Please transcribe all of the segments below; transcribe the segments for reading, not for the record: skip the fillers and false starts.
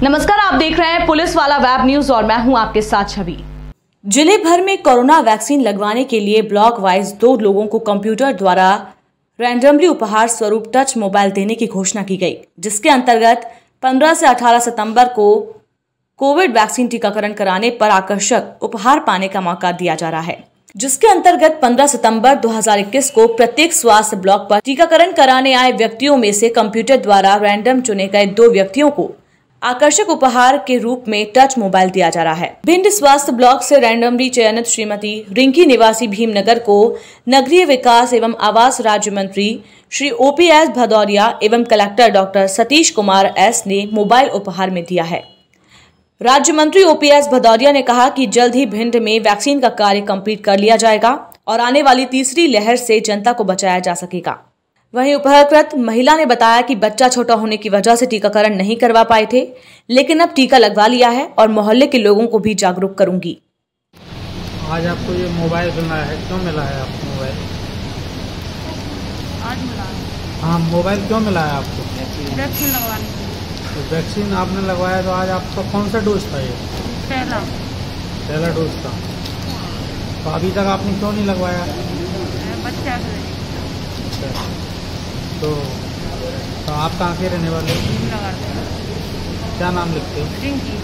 नमस्कार, आप देख रहे हैं पुलिस वाला वेब न्यूज और मैं हूं आपके साथ छवि। जिले भर में कोरोना वैक्सीन लगवाने के लिए ब्लॉक वाइज 2 लोगों को कंप्यूटर द्वारा रैंडमली उपहार स्वरूप टच मोबाइल देने की घोषणा की गई, जिसके अंतर्गत 15 से 18 सितंबर को कोविड वैक्सीन टीकाकरण कराने पर आकर्षक उपहार पाने का मौका दिया जा रहा है। जिसके अंतर्गत 15 सितंबर 2021 को प्रत्येक स्वास्थ्य ब्लॉक पर टीकाकरण कराने आए व्यक्तियों में से कंप्यूटर द्वारा रैंडम चुने गए 2 व्यक्तियों को आकर्षक उपहार के रूप में टच मोबाइल दिया जा रहा है। भिंड स्वास्थ्य ब्लॉक से रैंडमली चयनित श्रीमती रिंकी निवासी भीमनगर को नगरीय विकास एवं आवास राज्य मंत्री श्री OPS भदौरिया एवं collector doctor Satish Kumar S ने मोबाइल उपहार में दिया है। राज्य मंत्री OPS भदौरिया ने कहा कि जल्द ही भिंड में वैक्सीन का कार्य कंप्लीट कर लिया जाएगा और आने वाली तीसरी लहर से जनता को बचाया जा सकेगा। वहीं उपहारकृत महिला ने बताया कि बच्चा छोटा होने की वजह से टीकाकरण नहीं करवा पाए थे, लेकिन अब टीका लगवा लिया है और मोहल्ले के लोगों को भी जागरूक करूंगी। आज आपको ये मोबाइल मिला है, क्यों मिला है आपको मोबाइल? आज मिला है। हाँ, मोबाइल क्यों मिला है आपको? वैक्सीन लगवाने के लिए। तो वैक्सीन आपने लगवाया, तो आज आपका कौन सा डोज था ये? पहला डोज था। तो अभी तक आपने क्यों नहीं लगवाया? बच्चा है। तो आप कहाँ के रहने वाले हो? क्या नाम लिखते हो? रिंकी।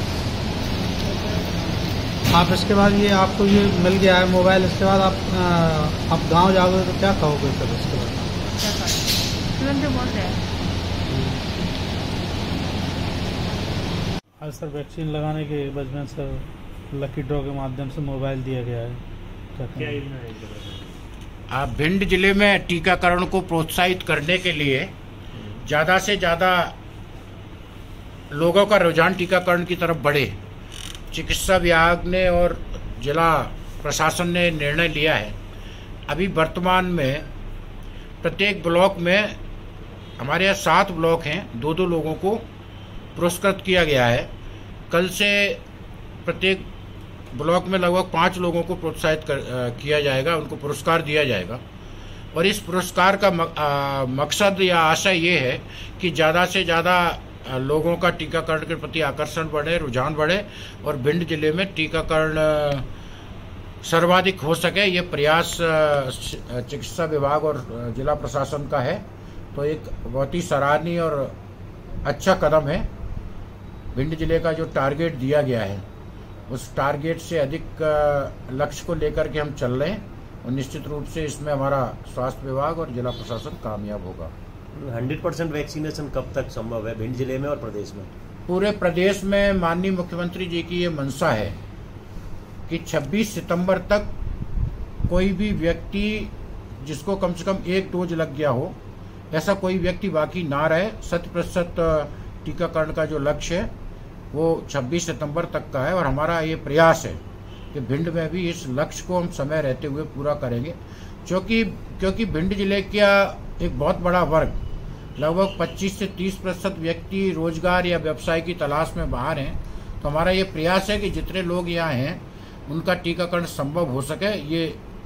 आप इसके बाद ये आपको ये मिल गया है मोबाइल, इसके बाद आप गांव जाओगे तो क्या कहोगे सर इसके बाद? तुरंत बोलते हैं। आज सर वैक्सीन लगाने के बजमें सर लकी ड्रॉ के माध्यम से मोबाइल दिया गया है, क्या भिंड जिले में टीकाकरण को प्रोत्साहित करने के लिए ज़्यादा से ज़्यादा लोगों का रुझान टीकाकरण की तरफ बढ़े, चिकित्सा विभाग ने और जिला प्रशासन ने निर्णय लिया है। अभी वर्तमान में प्रत्येक ब्लॉक में हमारे यहाँ 7 ब्लॉक हैं, 2-2 लोगों को पुरस्कृत किया गया है। कल से प्रत्येक ब्लॉक में लगभग 5 लोगों को प्रोत्साहित किया जाएगा, उनको पुरस्कार दिया जाएगा। और इस पुरस्कार का मकसद या आशय ये है कि ज़्यादा से ज़्यादा लोगों का टीकाकरण के प्रति आकर्षण बढ़े, रुझान बढ़े और भिंड जिले में टीकाकरण सर्वाधिक हो सके। ये प्रयास चिकित्सा विभाग और जिला प्रशासन का है। तो एक बहुत ही सराहनीय और अच्छा कदम है। भिंड जिले का जो टारगेट दिया गया है, उस टारगेट से अधिक लक्ष्य को लेकर के हम चल रहे हैं और निश्चित रूप से इसमें हमारा स्वास्थ्य विभाग और जिला प्रशासन कामयाब होगा। 100% वैक्सीनेशन कब तक संभव है भिंड जिले में और प्रदेश में? पूरे प्रदेश में माननीय मुख्यमंत्री जी की ये मंशा है कि 26 सितंबर तक कोई भी व्यक्ति जिसको कम से कम 1 डोज लग गया हो, ऐसा कोई व्यक्ति बाकी ना रहे। 100% टीकाकरण का जो लक्ष्य है वो 26 सितंबर तक का है और हमारा ये प्रयास है कि भिंड में भी इस लक्ष्य को हम समय रहते हुए पूरा करेंगे। क्योंकि भिंड जिले का एक बहुत बड़ा वर्ग, लगभग 25 से 30% व्यक्ति रोजगार या व्यवसाय की तलाश में बाहर हैं। तो हमारा ये प्रयास है कि जितने लोग यहाँ हैं उनका टीकाकरण संभव हो सके। ये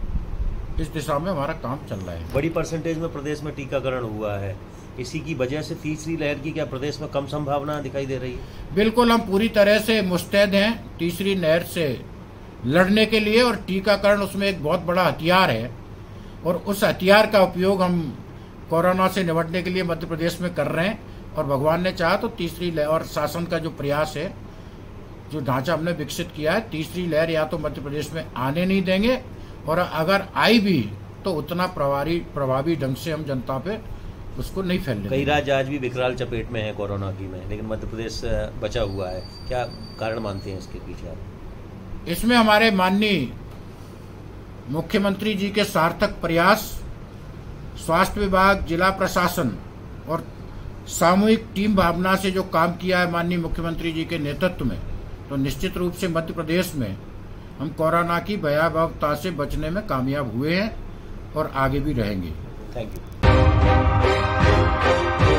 इस दिशा में हमारा काम चल रहा है। बड़ी परसेंटेज में प्रदेश में टीकाकरण हुआ है, इसी की वजह से तीसरी लहर की क्या प्रदेश में कम संभावना दिखाई दे रही है? बिल्कुल, हम पूरी तरह से मुस्तैद हैं तीसरी लहर से लड़ने के लिए और टीकाकरण उसमें एक बहुत बड़ा हथियार है और उस हथियार का उपयोग हम कोरोना से निपटने के लिए मध्य प्रदेश में कर रहे हैं। और भगवान ने चाहा तो तीसरी लहर और शासन का जो प्रयास है, जो ढांचा हमने विकसित किया है, तीसरी लहर या तो मध्य प्रदेश में आने नहीं देंगे और अगर आई भी तो उतना प्रभावी ढंग से हम जनता पे उसको नहीं फैलने। कई राज्य आज भी विकराल चपेट में है कोरोना की में, लेकिन मध्य प्रदेश बचा हुआ है। क्या कारण मानते हैं इसके पीछे आप? इसमें हमारे माननीय मुख्यमंत्री जी के सार्थक प्रयास, स्वास्थ्य विभाग, जिला प्रशासन और सामूहिक टीम भावना से जो काम किया है माननीय मुख्यमंत्री जी के नेतृत्व में, तो निश्चित रूप से मध्य प्रदेश में हम कोरोना की भयावहता से बचने में कामयाब हुए हैं और आगे भी रहेंगे। Thank you.